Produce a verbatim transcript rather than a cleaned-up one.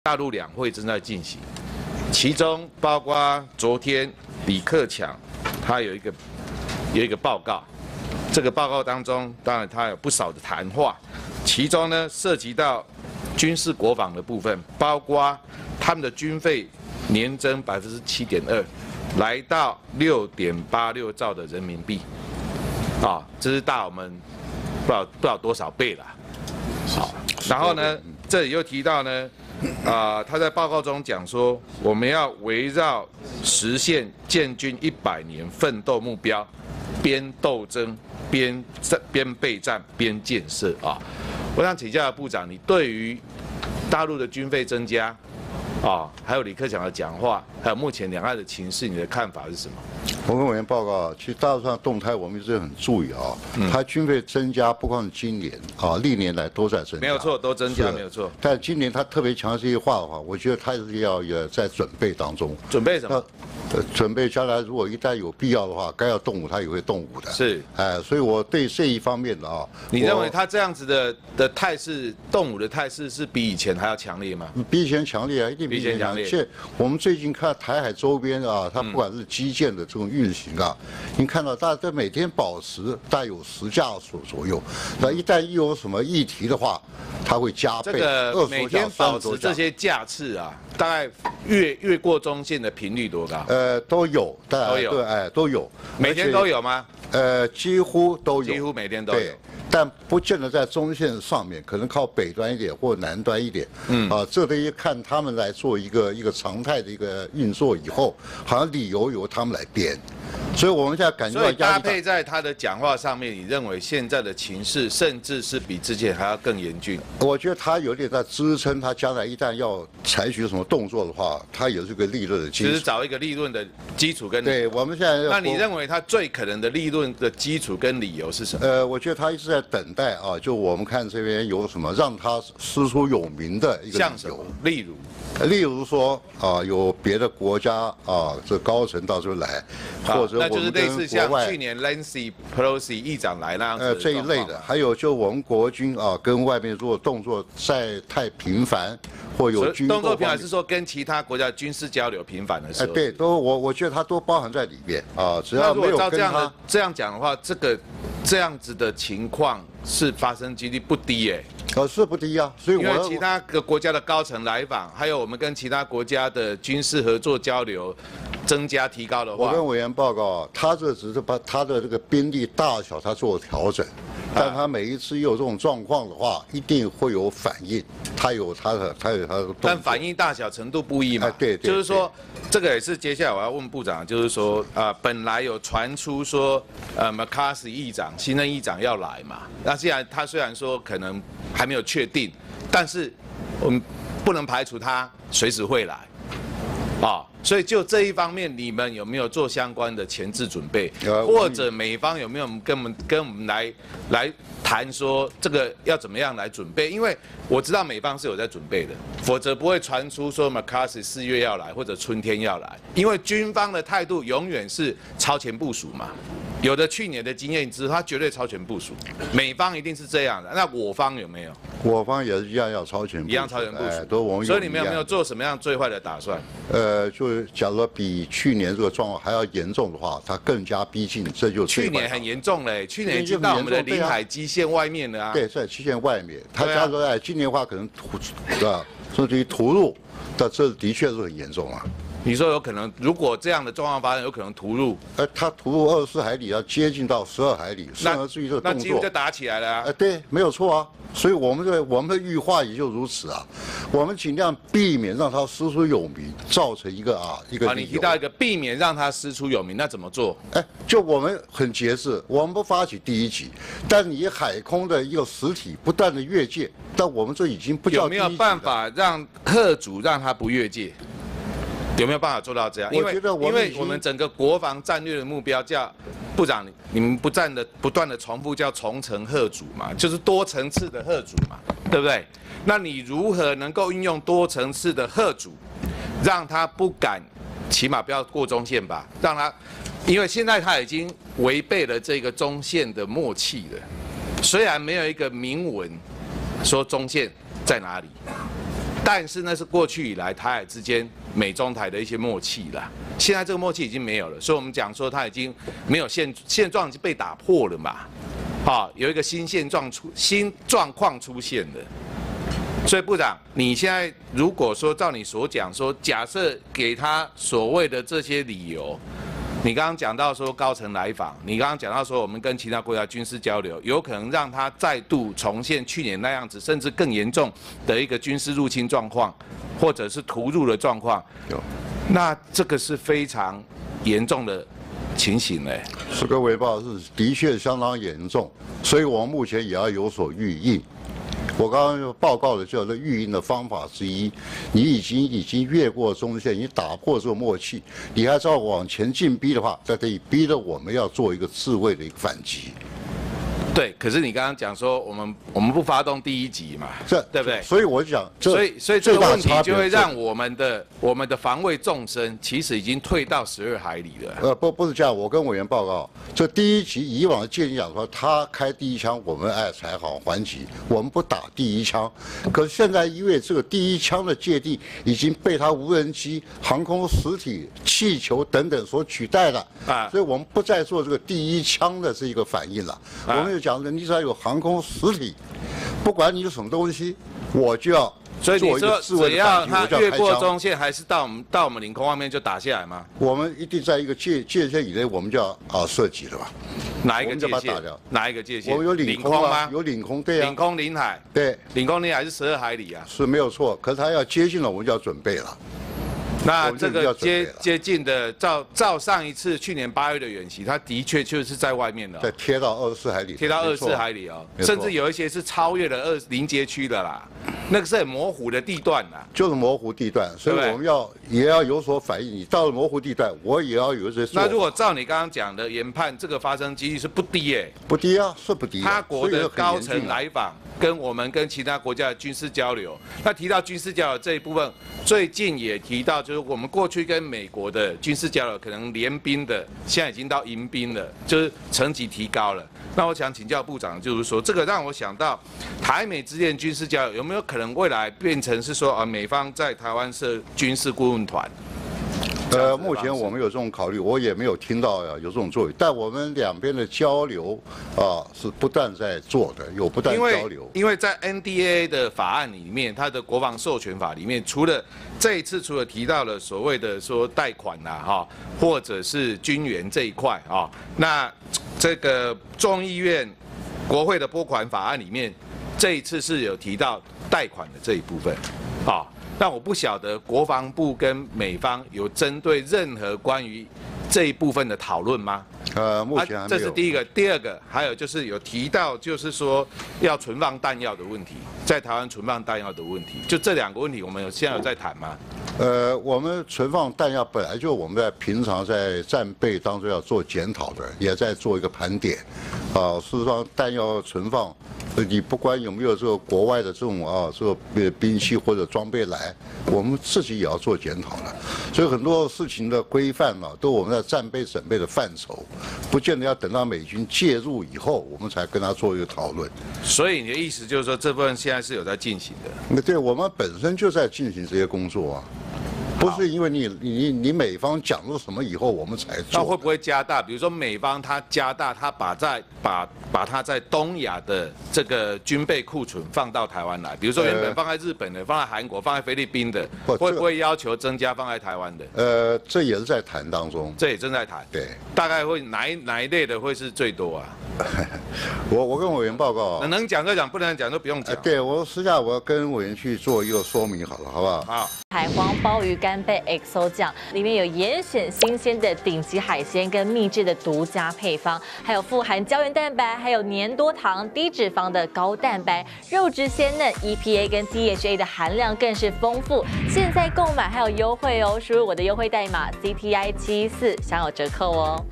大陆两会正在进行，其中包括昨天李克强他有一个有一个报告，这个报告当中，当然他有不少的谈话，其中呢涉及到军事国防的部分，包括他们的军费年增百分之七点二，来到六点八六兆的人民币，啊，这是大我们不知道不知道多少倍了。好，然后呢，这里又提到呢。 啊、呃，他在报告中讲说，我们要围绕实现建军一百年奋斗目标，边斗争边边备战边建设啊。我想请教部长，你对于大陆的军费增加啊，还有李克强的讲话，还有目前两岸的情势，你的看法是什么？ 我跟委员报告，其实大陆上动态我们一直很注意啊，它军费增加不光是今年啊，历年来都在增加， 没有错，都增加没有错。 但今年他特别强调这些话的话，我觉得他是要也在准备当中。 准备什么？ 呃，准备将来如果一旦有必要的话，该要动武他也会动武的。 是， 哎，所以我对这一方面的啊， 你认为他这样子的的态势，动武的态势是比以前还要强烈吗？ 比以前强烈啊，一定比以前强烈。现我们最近看台海周边啊，它不管是基建的这种运行啊，您看到大概每天保持大概有十架左左右，那一旦一有什么议题的话，它会加倍。 这个每天保持这些架次啊，大概越越过中线的频率多高？ 呃，都有， 都有， 对，哎，都有， 每天都有吗？ 呃，几乎都有， 几乎每天都有。 但不见得在中线上面，可能靠北端一点或南端一点。嗯啊，这得看他们来做一个一个常态的一个运作以后，好像理由由他们来编。所以我们现在感觉到压力大。 所以搭配在他的讲话上面，你认为现在的情势甚至是比之前还要更严峻？ 我觉得他有点在支撑他将来一旦要采取什么动作的话，他也是个利润的基础。 只是找一个利润的基础跟。 对，我们现在。 那你认为他最可能的利润的基础跟理由是什么？ 呃，我觉得他一直在等待啊，就我们看这边有什么让他师出有名的一个理由。 像什么？例如。 例如说啊，有别的国家啊，这高层到这边来，或者那就是类似像去年 Nancy Pelosi 议长来那样子呃这一类的，还有就我们国军啊，跟外面如果动作再太频繁，或有军动作频繁是说跟其他国家军事交流频繁的时候， 哎对，都我我觉得它都包含在里面啊，只要没有跟他这样讲的话，这个这样子的情况是发生几率不低耶。 呃，是不低啊，所以我因为其他个国家的高层来访，还有我们跟其他国家的军事合作交流增加提高的话， 我跟委员报告，他这只是把他的这个兵力大小他做调整，但他每一次有这种状况的话，一定会有反应，他有他的他有他的， 但反应大小程度不一嘛， 哎、对, 对， 就是说这个也是接下来我要问部长，就是说啊、呃，本来有传出说呃 McCarthy 议长新任议长要来嘛，那既然他虽然说可能。 还没有确定，但是我们不能排除他随时会来，啊，所以就这一方面，你们有没有做相关的前置准备，或者美方有没有跟我们跟我们来来谈说这个要怎么样来准备？因为我知道美方是有在准备的，否则不会传出说 McCarthy 四月要来或者春天要来，因为军方的态度永远是超前部署嘛。 有的去年的经验知，他绝对超前部署，美方一定是这样的。那我方有没有？ 我方也是一样要超前部署， 一样超前部署， 哎、都我们所以你们有没有做什么样最坏的打算？ 呃，就是假如说比去年这个状况还要严重的话，它更加逼近，这就去年很严重嘞，去年已经到我们的临海基线外面了啊。 对，在基线外面，他假如说哎，今年的话可能突啊，甚至于突入，但这的确是很严重啊。 你说有可能，如果这样的状况发生，有可能突入？ 呃，它突入二十四海里，要接近到十二海里，甚至于这个动作， 那几乎就打起来了啊！ 呃，对，没有错啊。所以我们的我们的预化也就如此啊。我们尽量避免让它师出有名，造成一个啊一个。 啊，你提到一个避免让它师出有名，那怎么做？ 哎，就我们很节制，我们不发起第一击，但你海空的一个实体不断的越界，但我们这已经不叫有没有办法让贺主让他不越界？ 有没有办法做到这样？因为因为我们整个国防战略的目标叫部长，你们不断的不断的重复叫重层贺主嘛，就是多层次的贺主嘛，对不对？那你如何能够运用多层次的贺主，让他不敢，起码不要过中线吧？让他，因为现在他已经违背了这个中线的默契了，虽然没有一个明文说中线在哪里。 但是那是过去以来台海之间美中台的一些默契啦。现在这个默契已经没有了，所以我们讲说它已经没有现现状已经被打破了嘛。好，有一个新现状出新状况出现了。所以部长，你现在如果说照你所讲说，假设给他所谓的这些理由。你刚刚讲到说高层来访，你刚刚讲到说我们跟其他国家军事交流，有可能让他再度重现去年那样子，甚至更严重的一个军事入侵状况，或者是突入的状况。有，那这个是非常严重的情形嘞。 这个微报是的确相当严重，所以我们目前也要有所预应。我刚刚报告的就是预应的方法之一，你已经已经越过中线，你打破这个默契，你还照往前进逼的话，这可以逼着我们要做一个自卫的一个反击。 对，可是你刚刚讲说我们我们不发动第一击嘛， 这对不对？ 所以我讲， 所以所以这个问题就会让我们的我们的防卫纵深其实已经退到十二海里了。 呃，不不是这样，我跟委员报告，这第一击以往的建议讲说，他开第一枪，我们哎才好还击，我们不打第一枪。可是现在因为这个第一枪的界地已经被他无人机、航空实体、气球等等所取代了，啊，所以我们不再做这个第一枪的这一个反应了，啊，我们就讲的，你只要有航空实体，不管你有什么东西，我就要所以你说只要他越过中线，还是到我们到我们领空外面就打下来吗？ 我们一定在一个界界限以内，我们就要啊射击了吧？ 哪一个界限？哪一个界限？ 我们有领空吗？有领空，对啊。 领空领海， 对， 领空领海是十二海里啊。 是没有错，可是它要接近了，我们就要准备了。 那这个接接近的，照照上一次去年八月的演习，它的确就是在外面了， 再贴到二十四海里， 贴到二十四海里哦，甚至有一些是超越了二临街区的啦，那个是很模糊的地段啦， 就是模糊地段，所以我们要也要有所反应。你到了模糊地段，我也要有一些。 那如果照你刚刚讲的研判，这个发生几率是不低耶？ 不低啊，是不低。 他国的高层来访。跟我们跟其他国家的军事交流，那提到军事交流这一部分，最近也提到，就是我们过去跟美国的军事交流，可能联兵的，现在已经到营兵了，就是层级提高了。那我想请教部长，就是说这个让我想到，台美之间军事交流有没有可能未来变成是说，啊，美方在台湾设军事顾问团？ 呃，目前我们有这种考虑，我也没有听到呀有这种作为，但我们两边的交流啊是不断在做的，有不断交流。 因为在 N D A 的法案里面，它的国防授权法里面，除了这一次除了提到了所谓的说贷款呐哈，或者是军援这一块啊，那这个众议院国会的拨款法案里面，这一次是有提到贷款的这一部分啊。但我不晓得国防部跟美方有针对任何关于这一部分的讨论吗？ 呃，目前还没有。 这是第一个，第二个还有就是有提到，就是说要存放弹药的问题，在台湾存放弹药的问题，就这两个问题，我们有现在有在谈吗？ 呃，我们存放弹药本来就我们在平常在战备当中要做检讨的，也在做一个盘点。啊，事实上弹药存放，你不管有没有这个国外的这种啊这个兵器或者装备来，我们自己也要做检讨的。所以很多事情的规范嘛，都我们在战备准备的范畴，不见得要等到美军介入以后，我们才跟他做一个讨论。 所以你的意思就是说，这部分现在是有在进行的？ 那对我们本身就在进行这些工作啊。不是因为你你你美方讲了什么以后我们才做， 那会不会加大？比如说美方它加大，它把在把把它在东亚的这个军备库存放到台湾来，比如说原本放在日本的、放在韩国、放在菲律宾的，会不会要求增加放在台湾的？ 呃，这也是在谈当中， 这也正在谈。 对， 大概会哪一哪一类的会是最多啊？ 我我跟委员报告， 能讲就讲，不能讲就不用讲。 对我私下我要跟委员去做一个说明好了，好不好？ 好。 海皇鲍鱼干贝 X O 酱里面有严选新鲜的顶级海鲜跟秘制的独家配方，还有富含胶原蛋白，还有粘多糖、低脂肪的高蛋白，肉质鲜嫩 ，E P A 跟 D H A 的含量更是丰富。现在购买还有优惠哦，输入我的优惠代码 C T I 七一四享有折扣哦。